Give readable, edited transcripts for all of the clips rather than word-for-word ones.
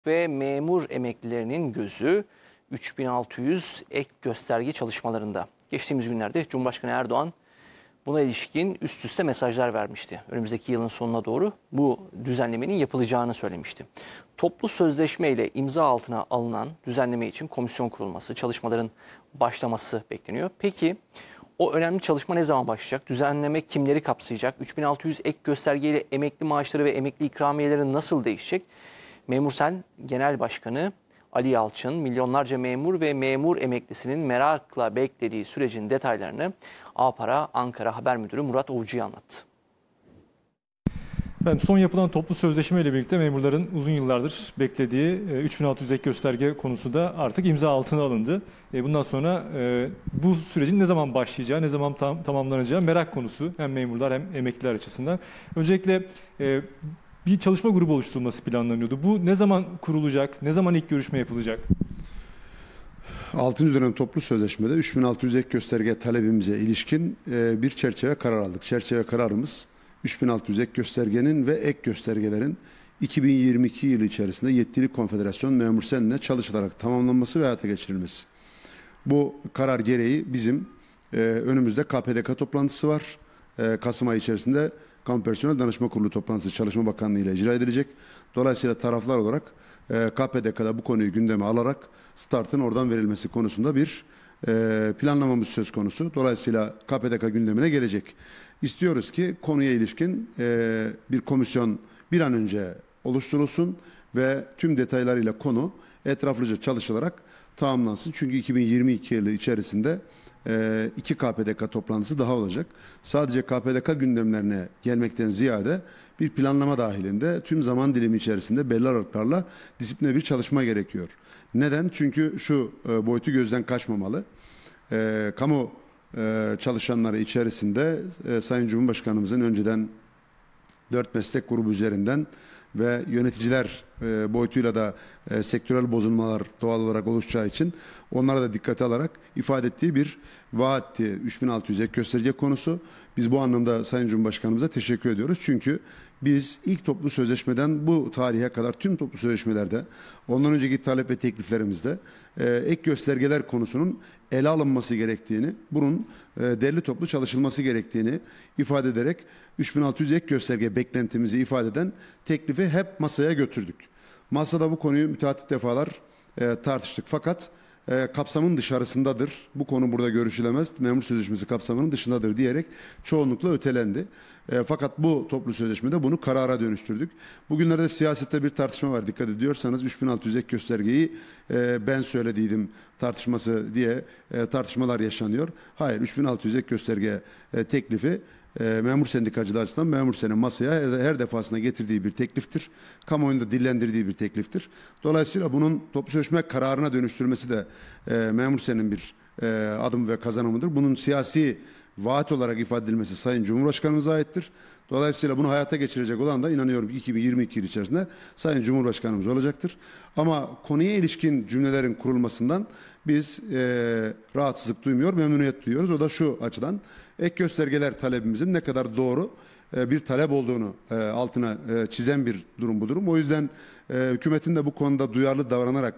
ve memur emeklilerinin gözü 3600 ek gösterge çalışmalarında. Geçtiğimiz günlerde Cumhurbaşkanı Erdoğan buna ilişkin üst üste mesajlar vermişti. Önümüzdeki yılın sonuna doğru bu düzenlemenin yapılacağını söylemişti. Toplu sözleşme ile imza altına alınan düzenleme için komisyon kurulması, çalışmaların başlaması bekleniyor. Peki o önemli çalışma ne zaman başlayacak? Düzenleme kimleri kapsayacak? 3600 ek göstergeyle emekli maaşları ve emekli ikramiyeleri nasıl değişecek? Memursen Genel Başkanı Ali Yalçın, milyonlarca memur ve memur emeklisinin merakla beklediği sürecin detaylarını A-Para Ankara Haber Müdürü Murat Ovcu'ya anlattı. Son yapılan toplu sözleşme ile birlikte memurların uzun yıllardır beklediği 3600 ek gösterge konusu da artık imza altına alındı. Bundan sonra bu sürecin ne zaman başlayacağı, ne zaman tamamlanacağı merak konusu hem memurlar hem emekliler açısından. Öncelikle bir çalışma grubu oluşturulması planlanıyordu. Bu ne zaman kurulacak, ne zaman ilk görüşme yapılacak? 6. dönem toplu sözleşmede 3600 ek gösterge talebimize ilişkin bir çerçeve karar aldık. Çerçeve kararımız 3600 ek göstergenin ve ek göstergelerin 2022 yılı içerisinde yetkili konfederasyon memur senle çalışılarak tamamlanması ve hayata geçirilmesi. Bu karar gereği bizim önümüzde KPDK toplantısı var. Kasım ayı içerisinde Kamu Personel Danışma Kurulu toplantısı Çalışma Bakanlığı ile icra edilecek. Dolayısıyla taraflar olarak KPDK'da bu konuyu gündeme alarak startın oradan verilmesi konusunda bir planlamamız söz konusu. Dolayısıyla KPDK gündemine gelecek. İstiyoruz ki konuya ilişkin bir komisyon bir an önce oluşturulsun ve tüm detaylarıyla konu etraflıca çalışılarak tamamlansın. Çünkü 2022 yılı içerisinde 2 KPDK toplantısı daha olacak. Sadece KPDK gündemlerine gelmekten ziyade bir planlama dahilinde tüm zaman dilimi içerisinde belli aralıklarla disipline bir çalışma gerekiyor. Neden? Çünkü şu boyutu gözden kaçmamalı. Kamu çalışanları içerisinde Sayın Cumhurbaşkanımızın önceden 4 meslek grubu üzerinden ve yöneticiler boyutuyla da sektörel bozulmalar doğal olarak oluşacağı için onlara da dikkate alarak ifade ettiği bir vaatti 3600 ek gösterge konusu. Biz bu anlamda Sayın Cumhurbaşkanımıza teşekkür ediyoruz. Çünkü biz ilk toplu sözleşmeden bu tarihe kadar tüm toplu sözleşmelerde ondan önceki talep ve tekliflerimizde ek göstergeler konusunun ele alınması gerektiğini, bunun derli toplu çalışılması gerektiğini ifade ederek 3600 ek gösterge beklentimizi ifade eden teklifi hep masaya götürdük. Masada bu konuyu müteahhit defalar tartıştık fakat kapsamın dışarısındadır. Bu konu burada görüşülemez. Memur sözleşmesi kapsamının dışındadır diyerek çoğunlukla ötelendi. Fakat bu toplu sözleşmede bunu karara dönüştürdük. Bugünlerde siyasette bir tartışma var. Dikkat ediyorsanız 3600 ek göstergeyi ben söylediydim tartışması diye tartışmalar yaşanıyor. Hayır, 3600 ek gösterge teklifi memur sendikacılar açısından memur senin masaya her defasında getirdiği bir tekliftir. Kamuoyunda dillendirdiği bir tekliftir. Dolayısıyla bunun toplu sözleşme kararına dönüştürmesi de memur senin bir adım ve kazanımıdır. Bunun siyasi vaat olarak ifade edilmesi Sayın Cumhurbaşkanımıza aittir. Dolayısıyla bunu hayata geçirecek olan da inanıyorum ki 2022 yıl içerisinde Sayın Cumhurbaşkanımız olacaktır. Ama konuya ilişkin cümlelerin kurulmasından biz rahatsızlık duymuyor, memnuniyet duyuyoruz. O da şu açıdan ek göstergeler talebimizin ne kadar doğru bir talep olduğunu altına çizen bir durum bu durum. O yüzden hükümetin de bu konuda duyarlı davranarak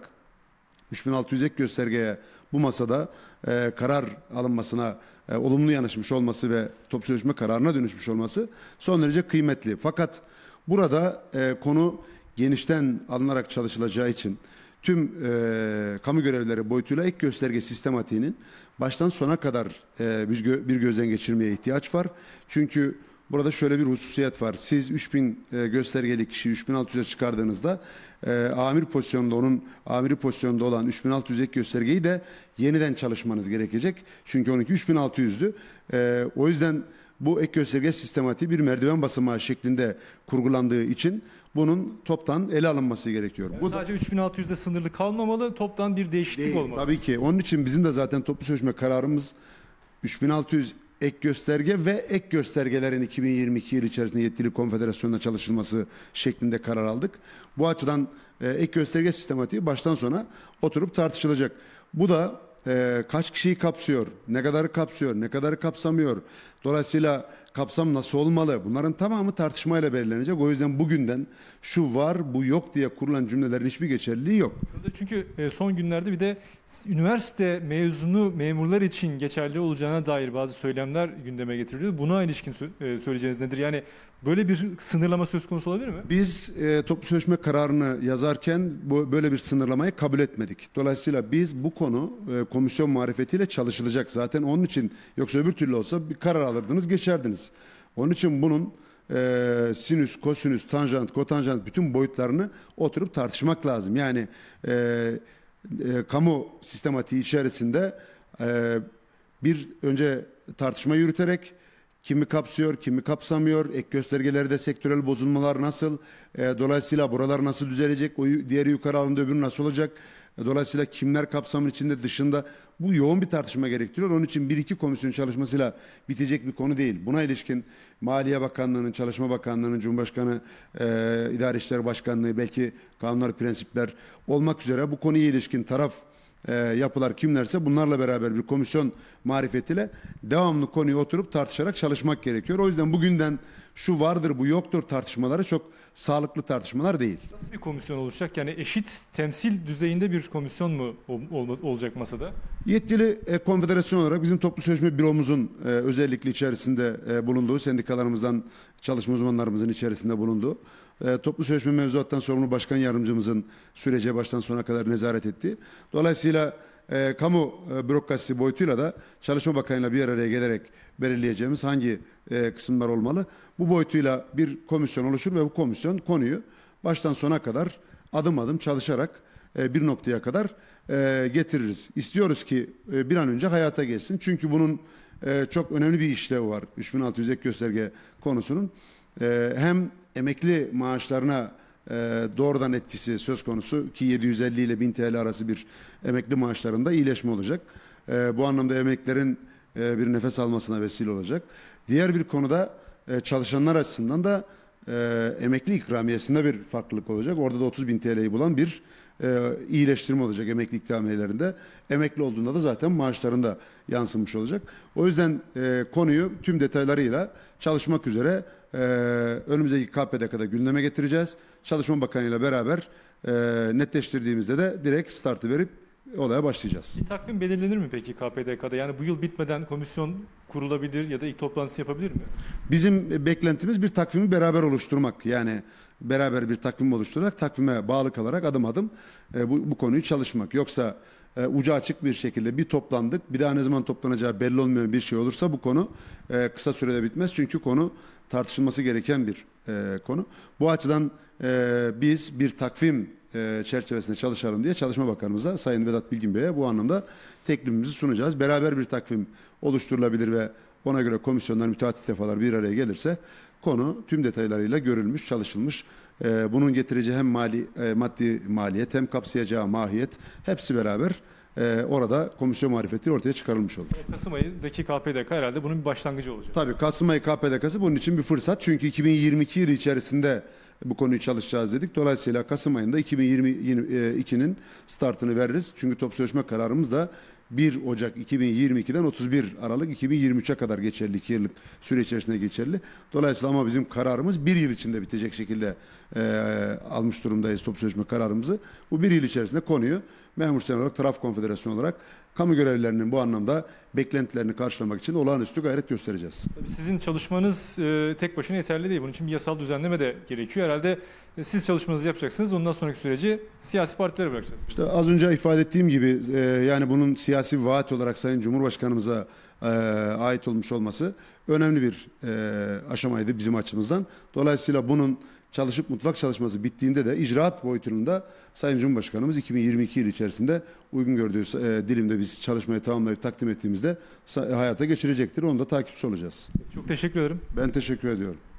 3600 ek göstergeye bu masada karar alınmasına olumlu yanaşmış olması ve toplu sözleşme kararına dönüşmüş olması son derece kıymetli. Fakat burada konu genişten alınarak çalışılacağı için tüm kamu görevlileri boyutuyla ek gösterge sistematiğinin baştan sona kadar bir gözden geçirmeye ihtiyaç var. Çünkü burada şöyle bir hususiyet var. Siz 3000 göstergeli kişiyi 3600'e çıkardığınızda amir pozisyonunda onun amiri pozisyonunda olan 3600 ek göstergeyi de yeniden çalışmanız gerekecek. Çünkü onunki 3600'dü. O yüzden bu ek gösterge sistematiği bir merdiven basamağı şeklinde kurgulandığı için bunun toptan ele alınması gerekiyor. Yani bu sadece 3600'de sınırlı kalmamalı, toptan bir değişiklik olmalı. Tabii ki. Onun için bizim de zaten toplu sözleşme kararımız 3600 ek gösterge ve ek göstergelerin 2022 yıl içerisinde yetkili konfederasyonla çalışılması şeklinde karar aldık. Bu açıdan ek gösterge sistematiği baştan sona oturup tartışılacak. Bu da kaç kişiyi kapsıyor, ne kadarı kapsıyor, ne kadarı kapsamıyor. Dolayısıyla kapsam nasıl olmalı? Bunların tamamı tartışmayla belirlenecek. O yüzden bugünden şu var, bu yok diye kurulan cümlelerin hiçbir geçerliliği yok. Çünkü son günlerde bir de üniversite mezunu memurlar için geçerli olacağına dair bazı söylemler gündeme getiriliyor. Buna ilişkin söyleyeceğiniz nedir? Yani böyle bir sınırlama söz konusu olabilir mi? Biz toplu sözleşme kararını yazarken böyle bir sınırlamayı kabul etmedik. Dolayısıyla biz bu konu komisyon marifetiyle çalışılacak. Zaten onun için, yoksa öbür türlü olsa bir karar alırdınız, geçerdiniz. Onun için bunun sinüs, kosinüs, tanjant, kotanjant bütün boyutlarını oturup tartışmak lazım. Yani kamu sistematiği içerisinde bir önce tartışma yürüterek kimi kapsıyor, kimi kapsamıyor, ek göstergelerde sektörel bozulmalar nasıl, dolayısıyla buralar nasıl düzelecek, diğeri yukarı alındı, öbürü nasıl olacak, dolayısıyla kimler kapsamın içinde, dışında, bu yoğun bir tartışma gerektiriyor. Onun için bir iki komisyon çalışmasıyla bitecek bir konu değil. Buna ilişkin Maliye Bakanlığı'nın, Çalışma Bakanlığı'nın, Cumhurbaşkanı İdari İşler Başkanlığı, belki kanunlar, prensipler olmak üzere bu konuya ilişkin taraf yapılar kimlerse bunlarla beraber bir komisyon marifetiyle devamlı konuyu oturup tartışarak çalışmak gerekiyor. O yüzden bugünden şu vardır, bu yoktur tartışmaları çok sağlıklı tartışmalar değil. Nasıl bir komisyon olacak? Yani eşit temsil düzeyinde bir komisyon mu olacak masada? Yetkili konfederasyon olarak bizim toplu sözleşme büromuzun özellikle içerisinde bulunduğu, sendikalarımızdan çalışma uzmanlarımızın içerisinde bulunduğu, toplu sözleşme mevzuattan sorumlu başkan yardımcımızın sürece baştan sona kadar nezaret ettiği. Dolayısıyla kamu bürokrasisi boyutuyla da Çalışma Bakanı'yla bir araya gelerek belirleyeceğimiz hangi kısımlar olmalı. Bu boyutuyla bir komisyon oluşur ve bu komisyon konuyu baştan sona kadar adım adım çalışarak bir noktaya kadar getiririz. İstiyoruz ki bir an önce hayata geçsin. Çünkü bunun çok önemli bir işlevi var. 3600 ek gösterge konusunun. Hem emekli maaşlarına doğrudan etkisi söz konusu ki 750 ile 1000 TL arası bir emekli maaşlarında iyileşme olacak. Bu anlamda emeklilerin bir nefes almasına vesile olacak. Diğer bir konuda çalışanlar açısından da emekli ikramiyesinde bir farklılık olacak. Orada da 30.000 TL'yi bulan bir iyileştirme olacak emekli ikramiyelerinde. Emekli olduğunda da zaten maaşlarında yansımış olacak. O yüzden konuyu tüm detaylarıyla çalışmak üzere önümüzdeki KPDK'da gündeme getireceğiz. Çalışma Bakanı ile beraber netleştirdiğimizde de direkt startı verip olaya başlayacağız. Bir takvim belirlenir mi peki KPDK'da? Yani bu yıl bitmeden komisyon kurulabilir ya da ilk toplantısı yapabilir mi? Bizim beklentimiz bir takvimi beraber oluşturmak. Yani beraber bir takvim oluşturarak takvime bağlı kalarak adım adım bu konuyu çalışmak. Yoksa ucu açık bir şekilde bir toplandık, bir daha ne zaman toplanacağı belli olmayan bir şey olursa bu konu kısa sürede bitmez. Çünkü konu tartışılması gereken bir konu. Bu açıdan biz bir takvim çerçevesinde çalışalım diye Çalışma Bakanımıza, Sayın Vedat Bilgin Bey'e bu anlamda teklifimizi sunacağız. Beraber bir takvim oluşturulabilir ve ona göre komisyonlar, müteahhit defalar bir araya gelirse konu tüm detaylarıyla görülmüş, çalışılmış. Bunun getireceği hem maddi maliyet hem kapsayacağı mahiyet hepsi beraber orada komisyon marifeti ortaya çıkarılmış olur. Kasım ayındaki KPDK herhalde bunun bir başlangıcı olacak. Tabii Kasım ayı KPDK'sı bunun için bir fırsat. Çünkü 2022 yılı içerisinde bu konuyu çalışacağız dedik. Dolayısıyla Kasım ayında 2022'nin startını veririz. Çünkü toplu sözleşme kararımız da 1 Ocak 2022'den 31 Aralık 2023'e kadar geçerli, 2 yıllık süre içerisinde geçerli. Dolayısıyla ama bizim kararımız 1 yıl içinde bitecek şekilde almış durumdayız toplu sözleşme kararımızı. Bu 1 yıl içerisinde konuyu memur sen olarak, taraf konfederasyonu olarak kamu görevlilerinin bu anlamda beklentilerini karşılamak için olağanüstü gayret göstereceğiz. Tabii sizin çalışmanız tek başına yeterli değil. Bunun için bir yasal düzenleme de gerekiyor. Herhalde siz çalışmanızı yapacaksınız. Ondan sonraki süreci siyasi partilere bırakacağız. İşte az önce ifade ettiğim gibi yani bunun siyasi bir vaat olarak Sayın Cumhurbaşkanımıza ait olmuş olması önemli bir aşamaydı bizim açımızdan. Dolayısıyla bunun çalışıp mutlak çalışması bittiğinde de icraat boyutunda Sayın Cumhurbaşkanımız 2022 yılı içerisinde uygun gördüğü dilimde biz çalışmayı tamamlayıp takdim ettiğimizde hayata geçirecektir. Onu da takipçi olacağız. Çok teşekkür ederim. Ben teşekkür ediyorum.